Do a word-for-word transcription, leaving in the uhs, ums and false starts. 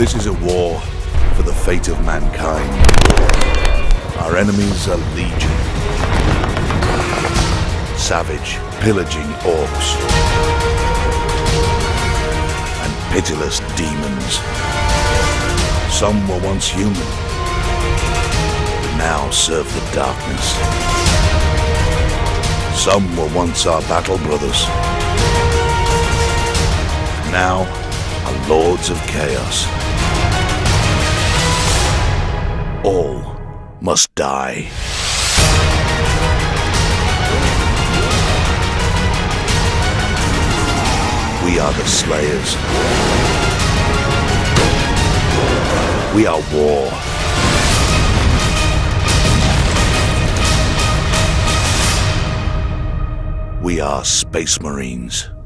This is a war for the fate of mankind. Our enemies are legion. Savage, pillaging orcs. And pitiless demons. Some were once human, but now serve the darkness. Some were once our battle brothers, now are lords of chaos. All must die. We are the Slayers. We are war. We are Space Marines.